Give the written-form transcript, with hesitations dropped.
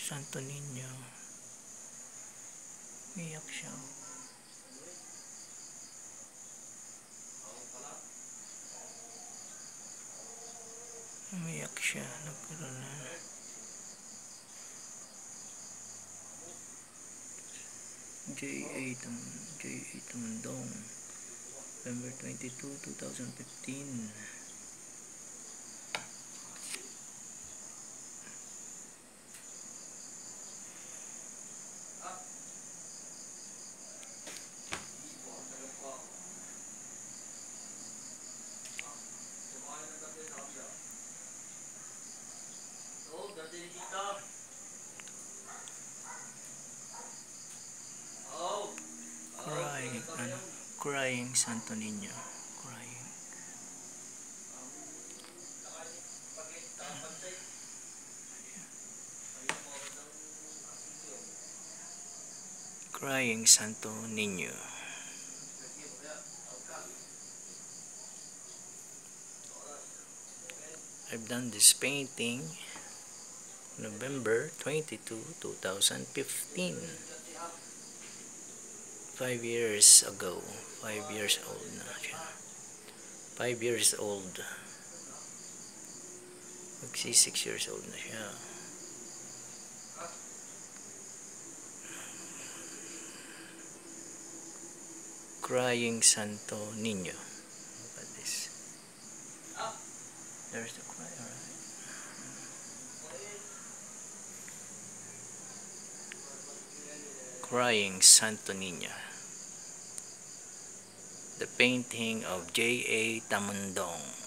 Santo Niño. Umiyak siya. Umiyak siya. Nagkaroon na. J.A. Tamundong, November 22, 2015. Crying Santo Niño. Crying. Crying Santo Niño. I've done this painting November 22, 2015. 5 years ago. 5 years old na siya. 5 years old. Magsi 6 years old na siya. Crying Santo Niño. Look at this. There's the cry, alright. Crying Santo Niño. The painting of J.A. Tamundong.